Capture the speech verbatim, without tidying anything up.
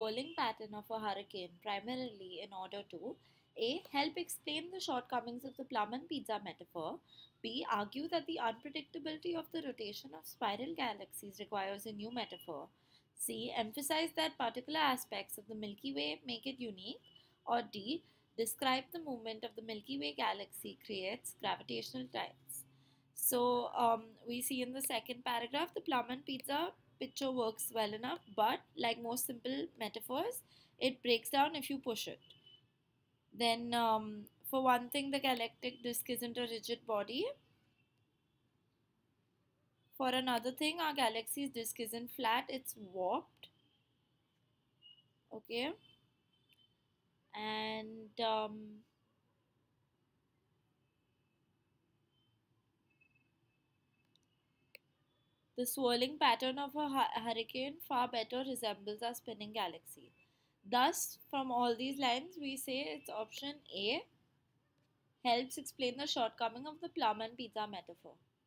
swirling pattern of a hurricane primarily in order to A. Help explain the shortcomings of the plum and pizza metaphor. B. Argue that the unpredictability of the rotation of spiral galaxies requires a new metaphor. C. Emphasize that particular aspects of the Milky Way make it unique. Or D. Describe the movement of the Milky Way galaxy creates gravitational tides. So um, we see in the second paragraph the plum and pizza picture works well enough, but like most simple metaphors, it breaks down if you push it. Then, um, for one thing, the galactic disk isn't a rigid body. For another thing, our galaxy's disk isn't flat, it's warped. Okay, and um, the swirling pattern of a hu- hurricane far better resembles our spinning galaxy. Thus, from all these lines, we say it's option A helps explain the shortcoming of the plum and pizza metaphor.